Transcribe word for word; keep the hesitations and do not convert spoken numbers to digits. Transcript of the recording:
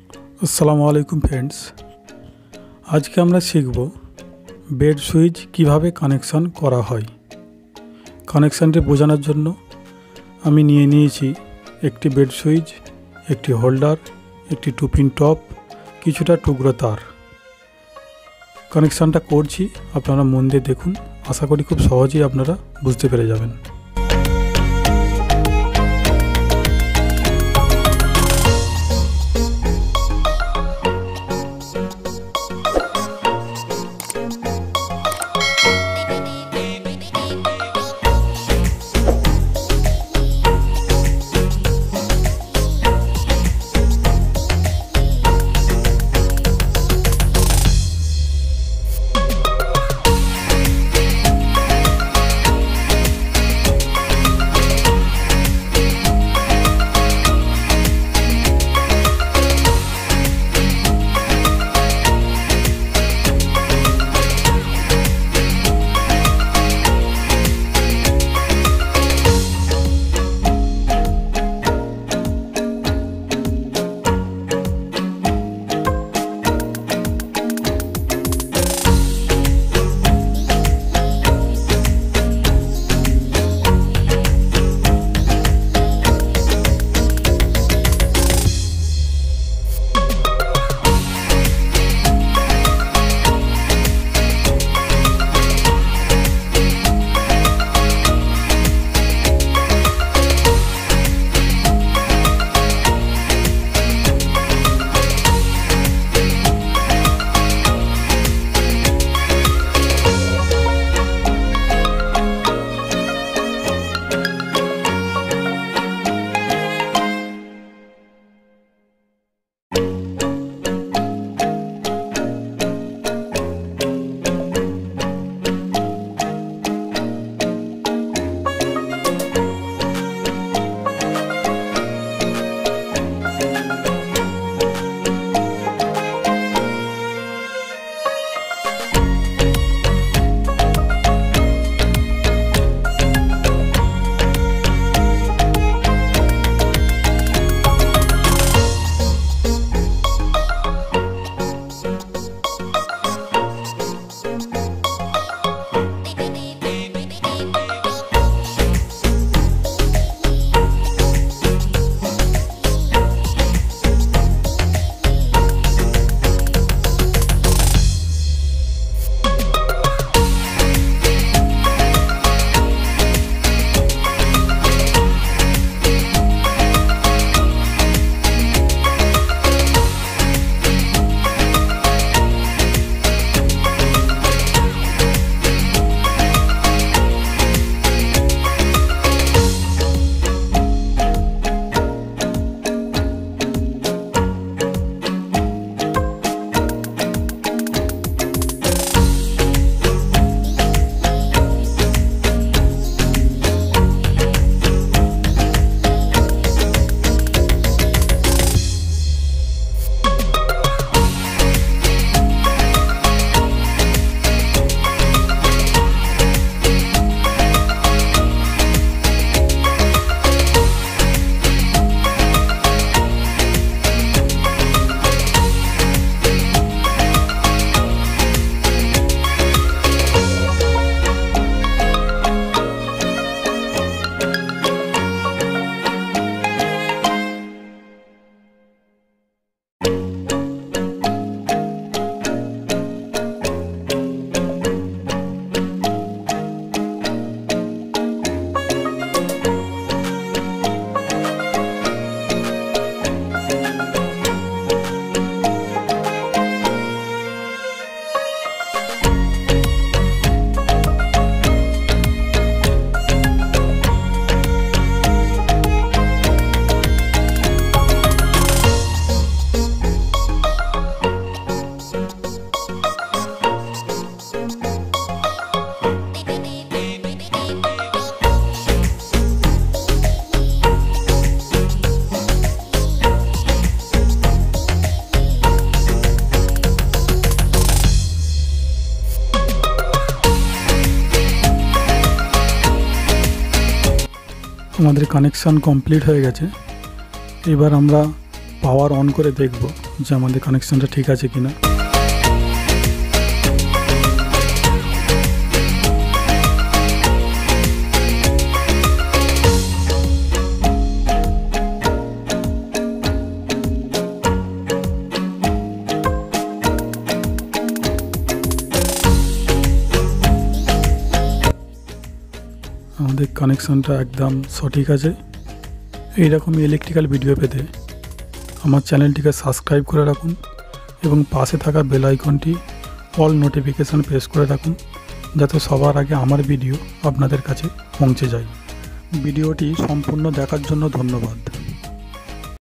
আসসালামু আলাইকুম ফ্রেন্ডস, আজকে আমরা শিখব বেড সুইচ কিভাবে কানেকশন করা হয়। কানেকশনটি বোঝানোর জন্য আমি নিয়ে নিয়েছি একটি বেড সুইচ, একটি হোল্ডার, একটি টু পিন টপ, কিছুটা টুকরো তার। কানেকশনটা করছি, আপনারা মন দিয়ে দেখুন, আশা করি খুব সহজেই আপনারা বুঝতে পেরে যাবেন। আমাদের কানেকশন কমপ্লিট হয়ে গেছে। এবার আমরা পাওয়ার অন করে দেখব যে আমাদের কানেকশানটা ঠিক আছে কিনা। আমাদের কানেকশানটা একদম সঠিক আছে। এইরকমই ইলেকট্রিক্যাল ভিডিও পেতে আমার চ্যানেলটিকে সাবস্ক্রাইব করে রাখুন এবং পাশে থাকা বেল আইকনটি অল নোটিফিকেশান প্রেস করে রাখুন, যাতে সবার আগে আমার ভিডিও আপনাদের কাছে পৌঁছে যায়। ভিডিওটি সম্পূর্ণ দেখার জন্য ধন্যবাদ।